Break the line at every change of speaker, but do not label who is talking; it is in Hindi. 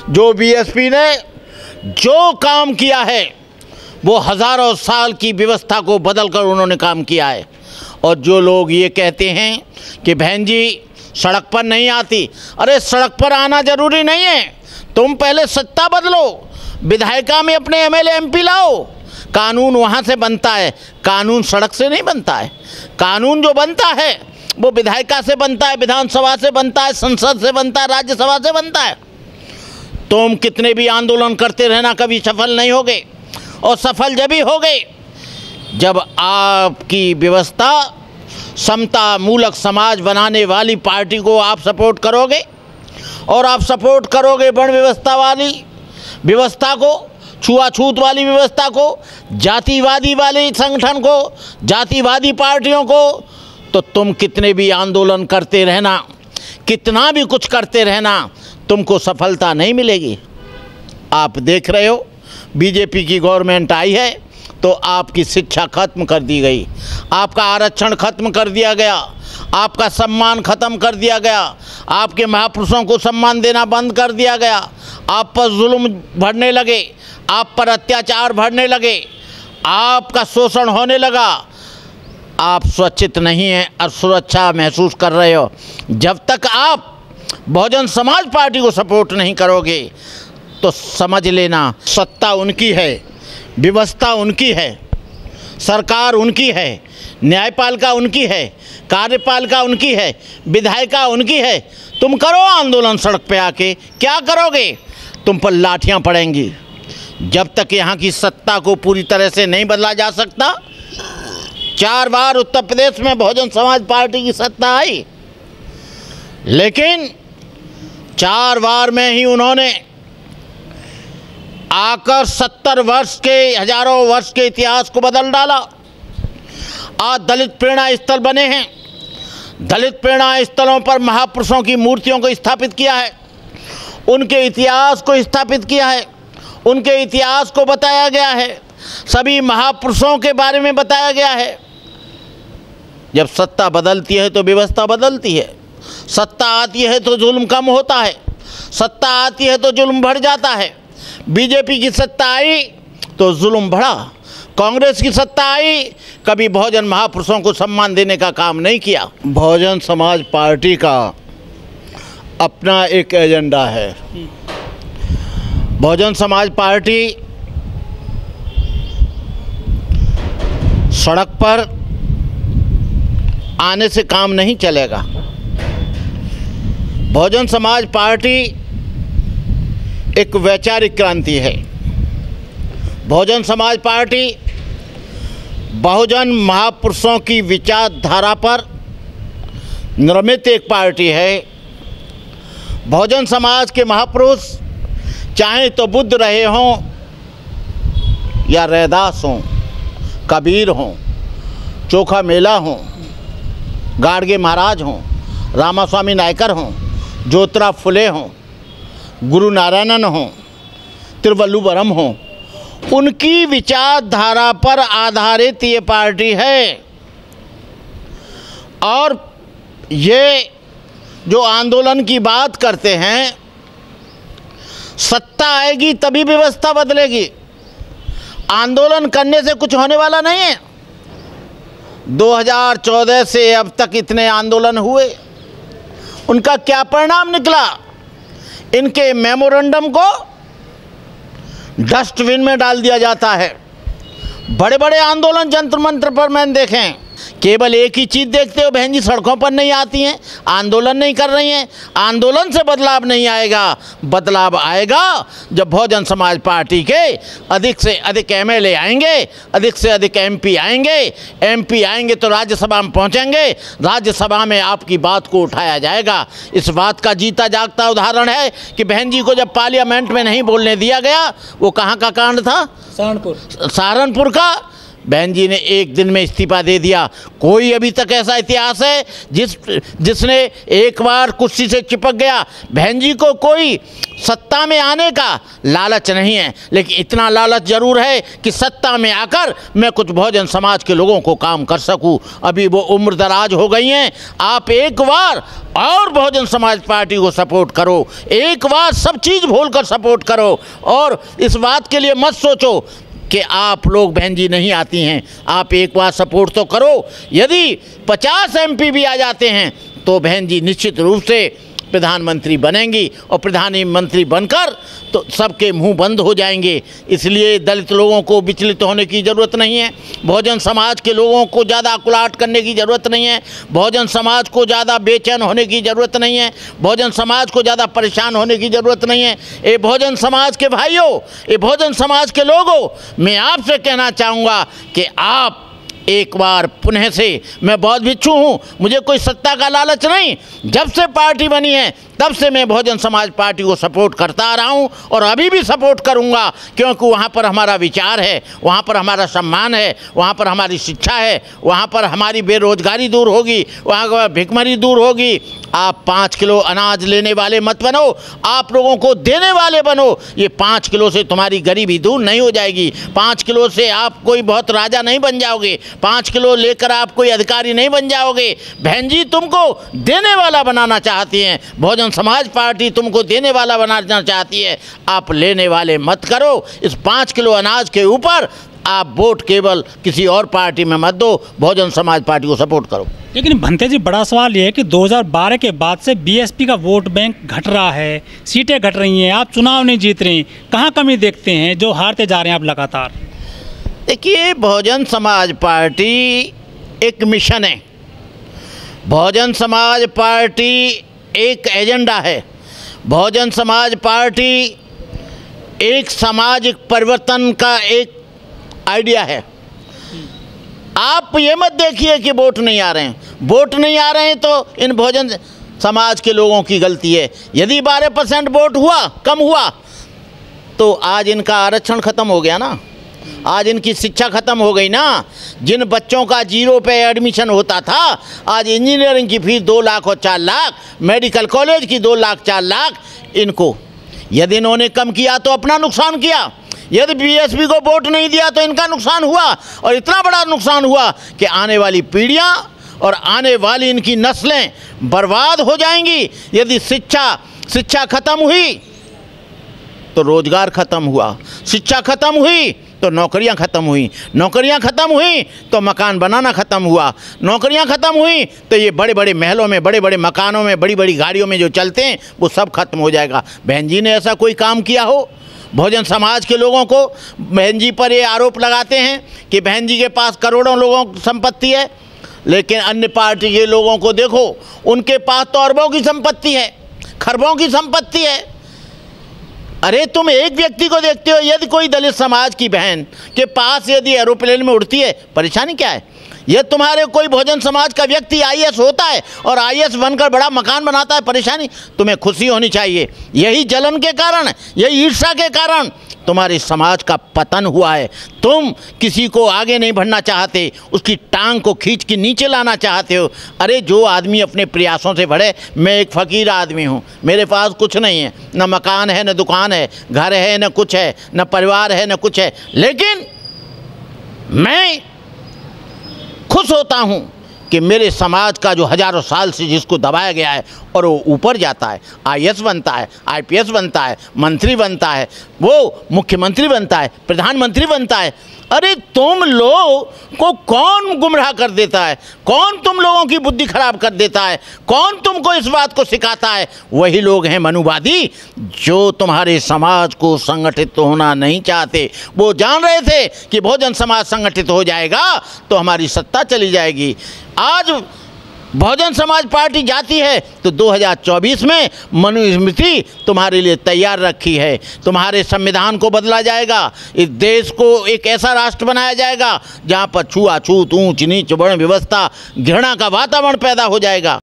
जो बीएसपी ने जो काम किया है वो हज़ारों साल की व्यवस्था को बदलकर उन्होंने काम किया है। और जो लोग ये कहते हैं कि बहन जी सड़क पर नहीं आती, अरे सड़क पर आना ज़रूरी नहीं है, तुम पहले सत्ता बदलो, विधायिका में अपने एमएलए एमपी लाओ। कानून वहाँ से बनता है, कानून सड़क से नहीं बनता है। कानून जो बनता है वो विधायिका से बनता है, विधानसभा से बनता है, संसद से बनता है, राज्यसभा से बनता है। तुम कितने भी आंदोलन करते रहना कभी सफल नहीं होगे। और सफल जब ही होगे जब आपकी व्यवस्था समता मूलक समाज बनाने वाली पार्टी को आप सपोर्ट करोगे, और आप सपोर्ट करोगे वर्ण व्यवस्था वाली व्यवस्था को, छुआछूत वाली व्यवस्था को, जातिवादी वाले संगठन को, जातिवादी पार्टियों को, तो तुम कितने भी आंदोलन करते रहना, कितना भी कुछ करते रहना, तुमको सफलता नहीं मिलेगी। आप देख रहे हो बीजेपी की गवर्नमेंट आई है तो आपकी शिक्षा खत्म कर दी गई, आपका आरक्षण खत्म कर दिया गया, आपका सम्मान खत्म कर दिया गया, आपके महापुरुषों को सम्मान देना बंद कर दिया गया, आप पर जुल्म बढ़ने लगे, आप पर अत्याचार बढ़ने लगे, आपका शोषण होने लगा। आप सुरक्षित नहीं हैं और सुरक्षा महसूस कर रहे हो। जब तक आप बहुजन समाज पार्टी को सपोर्ट नहीं करोगे तो समझ लेना सत्ता उनकी है, व्यवस्था उनकी है, सरकार उनकी है, न्यायपालिका उनकी है, कार्यपालिका उनकी है, विधायिका उनकी है। तुम करो आंदोलन सड़क पे आके, क्या करोगे? तुम पर लाठियां पड़ेंगी। जब तक यहाँ की सत्ता को पूरी तरह से नहीं बदला जा सकता। 4 बार उत्तर प्रदेश में बहुजन समाज पार्टी की सत्ता आई, लेकिन 4 बार में ही उन्होंने आकर 70 वर्ष के, हजारों वर्ष के इतिहास को बदल डाला। आज दलित प्रेरणा स्थल बने हैं, दलित प्रेरणा स्थलों पर महापुरुषों की मूर्तियों को स्थापित किया है, उनके इतिहास को स्थापित किया है, उनके इतिहास को बताया गया है, सभी महापुरुषों के बारे में बताया गया है। जब सत्ता बदलती है तो व्यवस्था बदलती है, सत्ता आती है तो जुल्म कम होता है, सत्ता आती है तो जुल्म बढ़ जाता है। बीजेपी की सत्ता आई तो जुल्म बढ़ा, कांग्रेस की सत्ता आई कभी बहुजन महापुरुषों को सम्मान देने का काम नहीं किया। बहुजन समाज पार्टी का अपना एक एजेंडा है। बहुजन समाज पार्टी सड़क पर आने से काम नहीं चलेगा। बहुजन समाज पार्टी एक वैचारिक क्रांति है। बहुजन समाज पार्टी बहुजन महापुरुषों की विचारधारा पर निर्मित एक पार्टी है। बहुजन समाज के महापुरुष चाहे तो बुद्ध रहे हों या रैदास हों, कबीर हों, चोखा मेला हों, गाडगे महाराज हों, रामास्वामी नायकर हों, ज्योतिराव फुले हों, गुरु नारायणन हों, तिरुवल्लुवरम हों, उनकी विचारधारा पर आधारित ये पार्टी है। और ये जो आंदोलन की बात करते हैं, सत्ता आएगी तभी व्यवस्था बदलेगी, आंदोलन करने से कुछ होने वाला नहीं है। 2014 से अब तक इतने आंदोलन हुए, उनका क्या परिणाम निकला? इनके मेमोरेंडम को डस्टबिन में डाल दिया जाता है। बड़े बड़े आंदोलन जंतर मंत्र पर मैंने देखे हैं, केवल एक ही चीज़ देखते हो, बहन जी सड़कों पर नहीं आती हैं, आंदोलन नहीं कर रही हैं। आंदोलन से बदलाव नहीं आएगा, बदलाव आएगा जब बहुजन समाज पार्टी के अधिक से अधिक एमएलए आएंगे, अधिक से अधिक एमपी आएंगे। एमपी आएंगे तो राज्यसभा में पहुंचेंगे, राज्यसभा में आपकी बात को उठाया जाएगा। इस बात का जीता जागता उदाहरण है कि बहन जी को जब पार्लियामेंट में नहीं बोलने दिया गया, वो कहाँ का कांड था? सहारनपुर का। बहन जी ने एक दिन में इस्तीफा दे दिया। कोई अभी तक ऐसा इतिहास है जिसने एक बार कुर्सी से चिपक गया? बहन जी को कोई सत्ता में आने का लालच नहीं है, लेकिन इतना लालच जरूर है कि सत्ता में आकर मैं कुछ बहुजन समाज के लोगों को काम कर सकूं। अभी वो उम्र दराज हो गई हैं। आप एक बार और बहुजन समाज पार्टी को सपोर्ट करो, एक बार सब चीज़ भूलकर सपोर्ट करो, और इस बात के लिए मत सोचो कि आप लोग बहन जी नहीं आती हैं। आप एक बार सपोर्ट तो करो। यदि 50 MP भी आ जाते हैं तो बहन जी निश्चित रूप से प्रधानमंत्री बनेंगी, और प्रधानमंत्री बनकर तो सबके मुंह बंद हो जाएंगे। इसलिए दलित लोगों को विचलित होने की ज़रूरत नहीं है, बहुजन समाज के लोगों को ज़्यादा अकुलाहट करने की ज़रूरत नहीं है, बहुजन समाज को ज़्यादा बेचैन होने की ज़रूरत नहीं है, बहुजन समाज को ज़्यादा परेशान होने की ज़रूरत नहीं है। ये बहुजन समाज के भाइयों, ये बहुजन समाज के लोगों, मैं आपसे कहना चाहूँगा कि आप एक बार पुनः से, मैं बहुत भिक्षु हूँ, मुझे कोई सत्ता का लालच नहीं। जब से पार्टी बनी है तब से मैं बहुजन समाज पार्टी को सपोर्ट करता आ रहा हूँ, और अभी भी सपोर्ट करूँगा, क्योंकि वहाँ पर हमारा विचार है, वहाँ पर हमारा सम्मान है, वहाँ पर हमारी शिक्षा है, वहाँ पर हमारी बेरोजगारी दूर होगी, वहाँ पर भिखमरी दूर होगी। आप 5 किलो अनाज लेने वाले मत बनो, आप लोगों को देने वाले बनो। ये 5 किलो से तुम्हारी गरीबी दूर नहीं हो जाएगी, 5 किलो से आप कोई बहुत राजा नहीं बन जाओगे, 5 किलो लेकर आप कोई अधिकारी नहीं बन जाओगे। बहन जी तुमको देने वाला बनाना चाहती हैं, बहुजन समाज पार्टी तुमको देने वाला बनाना चाहती है। आप लेने वाले मत करो। इस 5 किलो अनाज के ऊपर आप वोट केवल किसी और पार्टी में मत दो, बहुजन समाज पार्टी को सपोर्ट करो।
लेकिन भंते जी, बड़ा सवाल ये है कि 2012 के बाद से बीएसपी का वोट बैंक घट रहा है, सीटें घट रही हैं, आप चुनाव नहीं जीत रहे हैं, कहाँ कमी देखते हैं जो हारते जा रहे हैं आप लगातार?
देखिए, बहुजन समाज पार्टी एक मिशन है, बहुजन समाज पार्टी एक एजेंडा है, बहुजन समाज पार्टी एक सामाजिक परिवर्तन का एक आइडिया है। आप ये मत देखिए कि वोट नहीं आ रहे हैं, वोट नहीं आ रहे हैं तो इन बहुजन समाज के लोगों की गलती है। यदि 12% वोट हुआ, कम हुआ, तो आज इनका आरक्षण खत्म हो गया ना, आज इनकी शिक्षा खत्म हो गई ना। जिन बच्चों का 0 पे एडमिशन होता था, आज इंजीनियरिंग की फीस 2 लाख और 4 लाख, मेडिकल कॉलेज की 2 लाख 4 लाख। इनको यदि इन्होंने कम किया तो अपना नुकसान किया, यदि बीएसपी को वोट नहीं दिया तो इनका नुकसान हुआ, और इतना बड़ा नुकसान हुआ कि आने वाली पीढ़ियां और आने वाली इनकी नस्लें बर्बाद हो जाएंगी। यदि शिक्षा खत्म हुई तो रोजगार खत्म हुआ, शिक्षा खत्म हुई तो नौकरियां खत्म हुई, नौकरियां खत्म हुई तो मकान बनाना खत्म हुआ, नौकरियां खत्म हुई तो ये बड़े बड़े महलों में, बड़े बड़े मकानों में, बड़ी बड़ी गाड़ियों में जो चलते हैं वो सब खत्म हो जाएगा। बहन जी ने ऐसा कोई काम किया हो? बहुजन समाज के लोगों को बहन जी पर ये आरोप लगाते हैं कि बहन जी के पास करोड़ों लोगों की संपत्ति है, लेकिन अन्य पार्टी के लोगों को देखो, उनके पास तो अरबों की संपत्ति है, खरबों की संपत्ति है। अरे तुम एक व्यक्ति को देखते हो, यदि कोई दलित समाज की बहन के पास यदि एरोप्लेन में उड़ती है, परेशानी क्या है? यह तुम्हारे कोई बहुजन समाज का व्यक्ति आईएएस होता है और आईएएस बनकर बड़ा मकान बनाता है, परेशानी? तुम्हें खुशी होनी चाहिए। यही जलन के कारण, यही ईर्ष्या के कारण तुम्हारे समाज का पतन हुआ है। तुम किसी को आगे नहीं बढ़ना चाहते, उसकी टांग को खींच के नीचे लाना चाहते हो। अरे जो आदमी अपने प्रयासों से बढ़े, मैं एक फ़कीर आदमी हूँ, मेरे पास कुछ नहीं है, न मकान है, न दुकान है, घर है, न कुछ है, न परिवार है, न कुछ है, लेकिन मैं खुश होता हूँ कि मेरे समाज का जो हजारों साल से जिसको दबाया गया है और वो ऊपर जाता है, आईएएस बनता है, आईपीएस बनता है, मंत्री बनता है, वो मुख्यमंत्री बनता है, प्रधानमंत्री बनता है। अरे तुम लोग को कौन गुमराह कर देता है? कौन तुम लोगों की बुद्धि खराब कर देता है? कौन तुमको इस बात को सिखाता है? वही लोग हैं मनुवादी, जो तुम्हारे समाज को संगठित होना नहीं चाहते। वो जान रहे थे कि बहुजन समाज संगठित हो जाएगा तो हमारी सत्ता चली जाएगी। आज बहुजन समाज पार्टी जाती है तो 2024 में मनुस्मृति तुम्हारे लिए तैयार रखी है। तुम्हारे संविधान को बदला जाएगा, इस देश को एक ऐसा राष्ट्र बनाया जाएगा जहाँ पर छुआछूत, ऊंच नीच, वर्ण व्यवस्था, घृणा का वातावरण पैदा हो जाएगा।